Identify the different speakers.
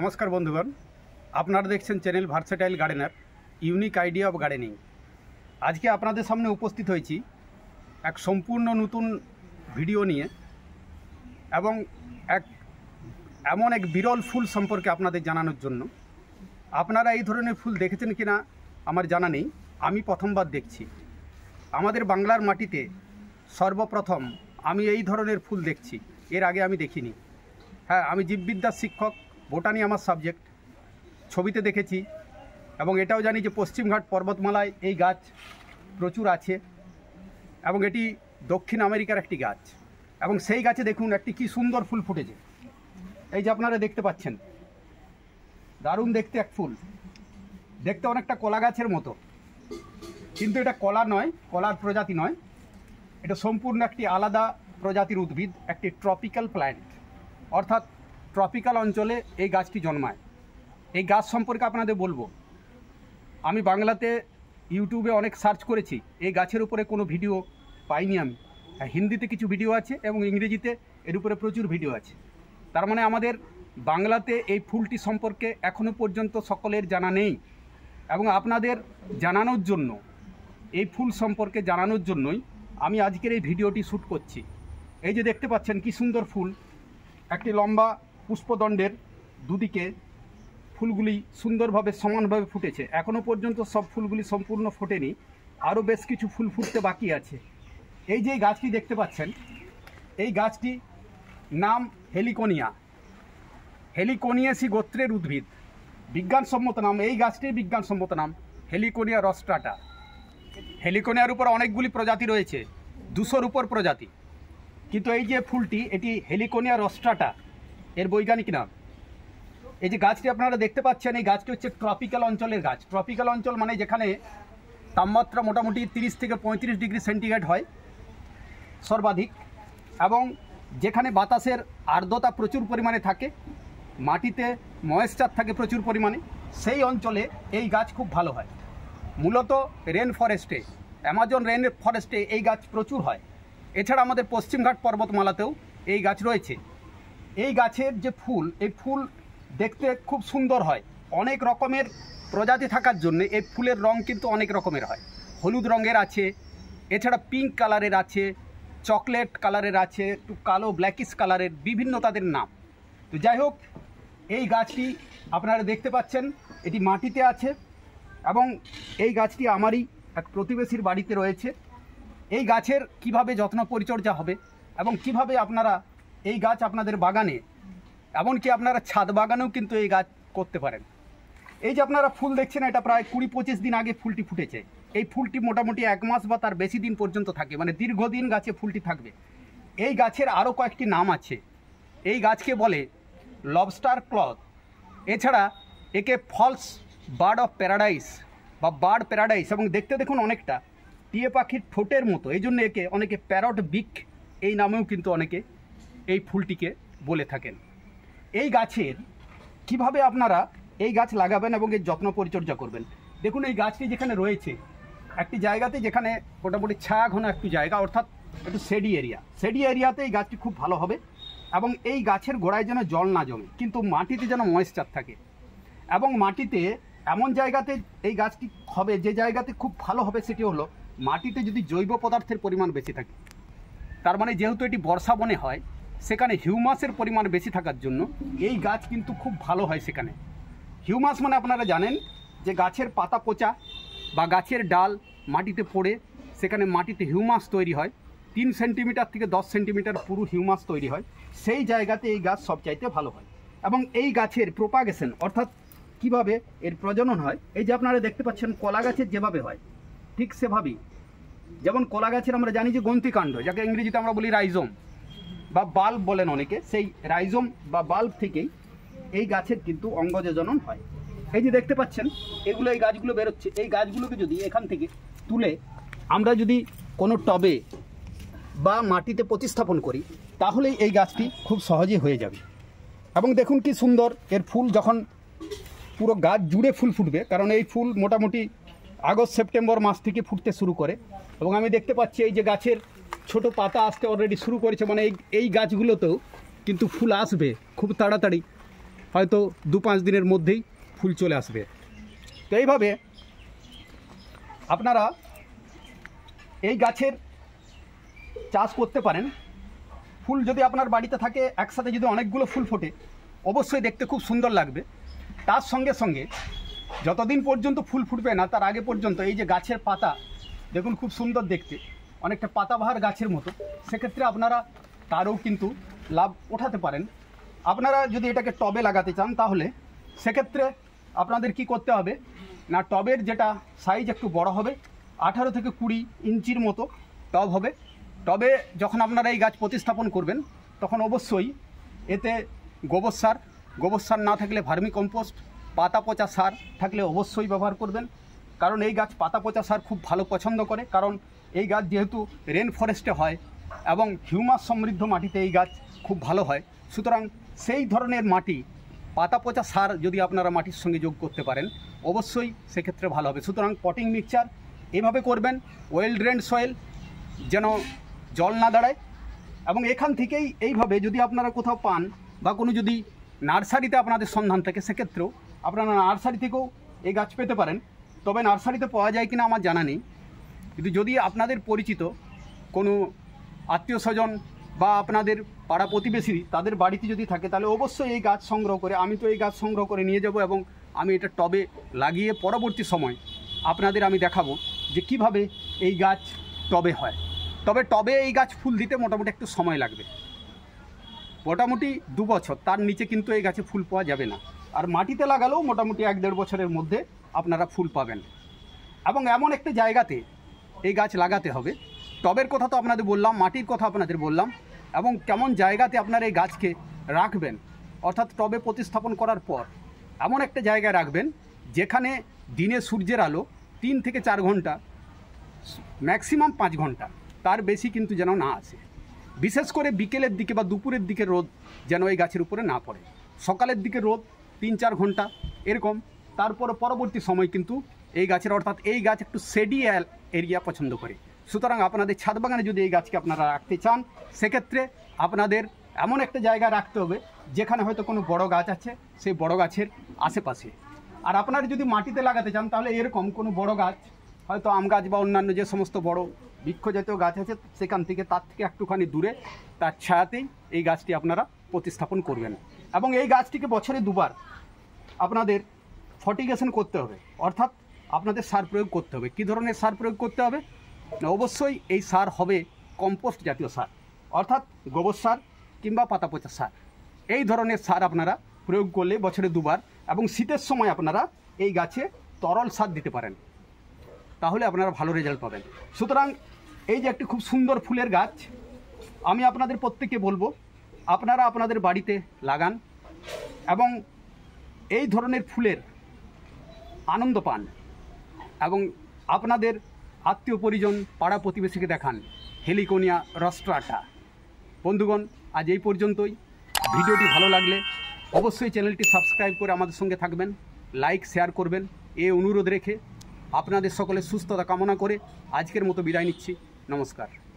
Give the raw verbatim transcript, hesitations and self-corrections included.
Speaker 1: नमस्कार बंधुगण, आपनारा देखছেন channel versatile gardener unique idea of gardening. आज के आपनादेर सामने उपस्थित হয়েছি एक सम्पूर्ण नतून भिडियो निये एवं एक एमन एक बिरल फुल सम्पर्के आपनादेर जानानोर जन्य। आपनारा এই ধরনের फुल দেখেছেন কিনা আমার জানা নেই, আমি প্রথমবার দেখছি। আমাদের বাংলার মাটিতে সর্বপ্রথম আমি এই ধরনের ফুল দেখছি, এর আগে আমি দেখিনি। हाँ, আমি জীববিদ্যার শিক্ষক, বোটানি আমার সাবজেক্ট। ছবিতে দেখেছি এবং এটাও জানি যে পশ্চিমঘাট পর্বতমালায় এই গাছ প্রচুর আছে এবং এটি দক্ষিণ আমেরিকার একটি গাছ। এবং সেই গাছে দেখুন একটি কি সুন্দর ফুল ফুটেছে, এই যে আপনারা দেখতে পাচ্ছেন, দারুণ দেখতে এক ফুল, দেখতে অনেকটা কলা গাছের মতো, কিন্তু এটা কলা নয়, কলার প্রজাতি নয়, এটা সম্পূর্ণ একটি আলাদা প্রজাতির উদ্ভিদ, একটি ট্রপিক্যাল প্ল্যান্ট, অর্থাৎ ট্রপিক্যাল অঞ্চলে এই গাছটি জন্মায়। এই গাছ সম্পর্কে আপনাদের বলবো, আমি বাংলাতে ইউটিউবে অনেক সার্চ করেছি, এই গাছের উপরে কোনো ভিডিও পাইনি আমি। হ্যাঁ, হিন্দিতে কিছু ভিডিও আছে এবং ইংরেজিতে এর উপরে প্রচুর ভিডিও আছে। তার মানে আমাদের বাংলাতে এই ফুলটি সম্পর্কে এখনও পর্যন্ত সকলের জানা নেই এবং আপনাদের জানানোর জন্য, এই ফুল সম্পর্কে জানানোর জন্যই আমি আজকের এই ভিডিওটি শ্যুট করছি। এই যে দেখতে পাচ্ছেন কি সুন্দর ফুল, একটি লম্বা পুষ্পদণ্ডের দুদিকে ফুলগুলি সুন্দরভাবে সমানভাবে ফুটেছে। এখনও পর্যন্ত সব ফুলগুলি সম্পূর্ণ ফোটেনি, আরও বেশ কিছু ফুল ফুটতে বাকি আছে। এই যে গাছটি দেখতে পাচ্ছেন, এই গাছটি নাম হেলিকোনিয়া, হেলিকোনিয়াসি গোত্রের উদ্ভিদ। বিজ্ঞানসম্মত নাম, এই গাছটির বিজ্ঞানসম্মত নাম হেলিকোনিয়া রস্ট্রাটা। হেলিকোনিয়ার উপর অনেকগুলি প্রজাতি রয়েছে, দুশোর উপর প্রজাতি, কিন্তু এই যে ফুলটি, এটি হেলিকোনিয়া রস্ট্রাটা এর বৈজ্ঞানিক নাম। এই যে গাছটি আপনারা দেখতে পাচ্ছেন, এই গাছটি হচ্ছে ট্রপিক্যাল অঞ্চলের গাছ। ট্রপিক্যাল অঞ্চল মানে যেখানে তাপমাত্রা মোটামুটি তিরিশ থেকে পঁয়ত্রিশ ডিগ্রি সেন্টিগ্রেড হয় সর্বাধিক, এবং যেখানে বাতাসের আর্দ্রতা প্রচুর পরিমাণে থাকে, মাটিতে ময়েশ্চার থাকে প্রচুর পরিমাণে, সেই অঞ্চলে এই গাছ খুব ভালো হয়। মূলত রেন ফরেস্টে, অ্যামাজন রেন ফরেস্টে এই গাছ প্রচুর হয়। এছাড়া আমাদের পশ্চিমঘাট পর্বতমালাতেও এই গাছ রয়েছে। এই গাছের যে ফুল, এই ফুল দেখতে খুব সুন্দর হয়। অনেক রকমের প্রজাতি থাকার জন্য এই ফুলের রং কিন্তু অনেক রকমের হয়। হলুদ রঙের আছে, এছাড়া পিঙ্ক কালারের আছে, চকলেট কালারের আছে, একটু কালো ব্ল্যাকিশ কালারের, বিভিন্ন তাদের নাম। তো যাই হোক, এই গাছটি আপনারা দেখতে পাচ্ছেন, এটি মাটিতে আছে এবং এই গাছটি আমারই এক প্রতিবেশীর বাড়িতে রয়েছে। এই গাছের কিভাবে যত্ন পরিচর্যা হবে এবং কিভাবে আপনারা এই গাছ আপনাদের বাগানে, এমনকি আপনারা ছাদ বাগানেও কিন্তু এই গাছ করতে পারেন। এই যে আপনারা ফুল দেখছেন, এটা প্রায় কুড়ি পঁচিশ দিন আগে ফুলটি ফুটেছে। এই ফুলটি মোটামুটি এক মাস বা তার বেশি দিন পর্যন্ত থাকে, মানে দীর্ঘদিন গাছে ফুলটি থাকবে। এই গাছের আরও কয়েকটি নাম আছে। এই গাছকে বলে লবস্টার ক্লথ, এছাড়া একে ফলস বার্ড অফ প্যারাডাইস বা বার্ড প্যারাডাইস, এবং দেখতে দেখুন অনেকটা টিয়ে পাখির ঠোঁটের মতো, এই জন্য একে অনেকে প্যারট বিক এই নামেও কিন্তু অনেকে এই ফুলটিকে বলে থাকেন। এই গাছের কিভাবে আপনারা এই গাছ লাগাবেন এবং এর যত্ন পরিচর্যা করবেন, দেখুন এই গাছটি যেখানে রয়েছে একটি জায়গাতে, যেখানে মোটামুটি ছায়া ঘন একটি জায়গা, অর্থাৎ একটু শেডি এরিয়া, শেডি এরিয়াতে এই গাছটি খুব ভালো হবে। এবং এই গাছের গোড়ায় যেন জল না জমে, কিন্তু মাটিতে যেন ময়েশ্চার থাকে, এবং মাটিতে এমন জায়গাতে এই গাছটি হবে যে জায়গাতে খুব ভালো হবে, সেটি হলো মাটিতে যদি জৈব পদার্থের পরিমাণ বেশি থাকে। তার মানে যেহেতু এটি বর্ষা বনে হয়, সেখানে হিউমাসের পরিমাণ বেশি থাকার জন্য এই গাছ কিন্তু খুব ভালো হয় সেখানে। হিউমাস মানে আপনারা জানেন যে গাছের পাতা পচা বা গাছের ডাল মাটিতে পড়ে সেখানে মাটিতে হিউমাস তৈরি হয়, তিন সেন্টিমিটার থেকে দশ সেন্টিমিটার পুরো হিউমাস তৈরি হয়, সেই জায়গাতে এই গাছ সবচাইতে ভালো হয়। এবং এই গাছের প্রোপাগেশন, অর্থাৎ কিভাবে এর প্রজনন হয়, এই যে আপনারা দেখতে পাচ্ছেন কলা গাছের যেভাবে হয় ঠিক সেভাবেই। যেমন কলা গাছের আমরা জানি যে গ্রন্থিকাণ্ড, যাকে ইংরেজিতে আমরা বলি রাইজোম বা বাল্ব বলেন অনেকে, সেই রাইজোম বা বাল্ব থেকেই এই গাছের কিন্তু অঙ্গজনন হয়। এই যে দেখতে পাচ্ছেন এগুলো, এই গাছগুলো বেরোচ্ছে, এই গাছগুলোকে যদি এখান থেকে তুলে আমরা যদি কোনো টবে বা মাটিতে প্রতিস্থাপন করি, তাহলেই এই গাছটি খুব সহজেই হয়ে যাবে। এবং দেখুন কি সুন্দর এর ফুল, যখন পুরো গাছ জুড়ে ফুল ফুটবে, কারণ এই ফুল মোটামুটি আগস্ট সেপ্টেম্বর মাস থেকে ফুটতে শুরু করে। এবং আমি দেখতে পাচ্ছি এই যে গাছের ছোট পাতা আসতে অলরেডি শুরু করেছে, মানে এই এই গাছগুলোতেও কিন্তু ফুল আসবে খুব তাড়াতাড়ি। হয়তো দু পাঁচ দিনের মধ্যেই ফুল চলে আসবে। তো এইভাবে আপনারা এই গাছের চাষ করতে পারেন। ফুল যদি আপনার বাড়িতে থাকে, একসাথে যদি অনেকগুলো ফুল ফোটে, অবশ্যই দেখতে খুব সুন্দর লাগবে। তার সঙ্গে সঙ্গে যতদিন পর্যন্ত ফুল ফুটবে না তার আগে পর্যন্ত এই যে গাছের পাতা দেখুন খুব সুন্দর দেখতে, অনেকটা পাতাবাহার গাছের মতো, সেক্ষেত্রে আপনারা তারও কিন্তু লাভ ওঠাতে পারেন। আপনারা যদি এটাকে টবে লাগাতে চান তাহলে সেক্ষেত্রে আপনাদের কি করতে হবে না, টবের যেটা সাইজ একটু বড় হবে, আঠারো থেকে কুড়ি ইঞ্চির মতো টব হবে। টবে যখন আপনারা এই গাছ প্রতিস্থাপন করবেন তখন অবশ্যই এতে গোবর সার, গোবর সার না থাকলে ভার্মি কম্পোস্ট, পাতা পচা সার থাকলে অবশ্যই ব্যবহার করবেন। কারণ এই গাছ পাতা পচা সার খুব ভালো পছন্দ করে, কারণ এই গাছ যেহেতু রেন ফরেস্টে হয় এবং হিউমাস সমৃদ্ধ মাটিতে এই গাছ খুব ভালো হয়, সুতরাং সেই ধরনের মাটি পাতা পচা সার যদি আপনারা মাটির সঙ্গে যোগ করতে পারেন অবশ্যই সেক্ষেত্রে ভালো হবে। সুতরাং পটিং মিক্সচার এভাবে করবেন, ওয়েল ড্রেন্ড সয়েল, যেন জল না দাঁড়ায়। এবং এখান থেকেই এইভাবে যদি আপনারা কোথাও পান বা কোনো যদি নার্সারিতে আপনাদের সন্ধান থাকে, সেক্ষেত্রেও আপনারা নার্সারি থেকেও এই গাছ পেতে পারেন। তবে নার্সারিতে পাওয়া যায় কিনা আমার জানা নেই, কিন্তু যদি আপনাদের পরিচিত কোনো আত্মীয় স্বজন বা আপনাদের পাড়া প্রতিবেশী তাদের বাড়িতে যদি থাকে তাহলে অবশ্যই এই গাছ সংগ্রহ করে, আমি তো এই গাছ সংগ্রহ করে নিয়ে যাব এবং আমি এটা টবে লাগিয়ে পরবর্তী সময় আপনাদের আমি দেখাবো যে কিভাবে এই গাছ টবে হয়। তবে টবে এই গাছ ফুল দিতে মোটামুটি একটু সময় লাগবে, মোটামুটি দু বছর, তার নিচে কিন্তু এই গাছে ফুল পাওয়া যাবে না। আর মাটিতে লাগালেও মোটামুটি এক দেড় বছরের মধ্যে আপনারা ফুল পাবেন। এবং এমন একটা জায়গাতে এই গাছ লাগাতে হবে, টবের কথা তো আপনাদের বললাম, মাটির কথা আপনাদের বললাম, এবং কেমন জায়গাতে আপনারা এই গাছকে রাখবেন, অর্থাৎ টবে প্রতিস্থাপন করার পর এমন একটা জায়গায় রাখবেন যেখানে দিনে সূর্যের আলো তিন থেকে চার ঘন্টা, ম্যাক্সিমাম পাঁচ ঘন্টা, তার বেশি কিন্তু যেন না আসে। বিশেষ করে বিকেলের দিকে বা দুপুরের দিকে রোদ যেন এই গাছের উপরে না পড়ে। সকালের দিকে রোদ তিন চার ঘন্টা এরকম, তারপর পরবর্তী সময় কিন্তু এই গাছের, অর্থাৎ এই গাছ একটু শেডি এরিয়া পছন্দ করে। সুতরাং আপনাদের ছাদ বাগানে যদি এই গাছকে আপনারা রাখতে চান সেক্ষেত্রে আপনাদের এমন একটা জায়গায় রাখতে হবে যেখানে হয়তো কোনো বড় গাছ আছে, সেই বড় গাছের আশেপাশে। আর আপনারা যদি মাটিতে লাগাতে চান তাহলে এরকম কোনো বড় গাছ, হয়তো আম গাছ বা অন্যান্য যে সমস্ত বড় বৃক্ষ জাতীয় গাছ আছে সেখান থেকে, তার থেকে একটুখানি দূরে তার ছায়াতেই এই গাছটি আপনারা প্রতিস্থাপন করবেন। এবং এই গাছটিকে বছরে দুবার আপনাদের ফার্টিগেশন করতে হবে, অর্থাৎ আপনাদের সার প্রয়োগ করতে হবে। কী ধরনের সার প্রয়োগ করতে হবে না, অবশ্যই এই সার হবে কম্পোস্ট জাতীয় সার, অর্থাৎ গোবর সার কিংবা পাতা পচা সার। এই ধরনের সার আপনারা প্রয়োগ করলে বছরে দুবার, এবং শীতের সময় আপনারা এই গাছে তরল সার দিতে পারেন, তাহলে আপনারা ভালো রেজাল্ট পাবেন। সুতরাং এই যে একটি খুব সুন্দর ফুলের গাছ, আমি আপনাদের প্রত্যেককে বলবো আপনারা আপনাদের বাড়িতে লাগান এবং এই ধরনের ফুলের আনন্দ পান এবং আপনাদের আত্মীয় পরিজন পাড়া প্রতিবেশীকে দেখান হেলিকোনিয়া রস্ট্রাটা। বন্ধুগণ, আজ এই পর্যন্তই। ভিডিওটি ভালো লাগলে অবশ্যই চ্যানেলটি সাবস্ক্রাইব করে আমাদের সঙ্গে থাকবেন, লাইক শেয়ার করবেন, এ অনুরোধ রেখে আপনাদের সকলের সুস্থতা কামনা করে আজকের মতো বিদায় নিচ্ছি। নমস্কার।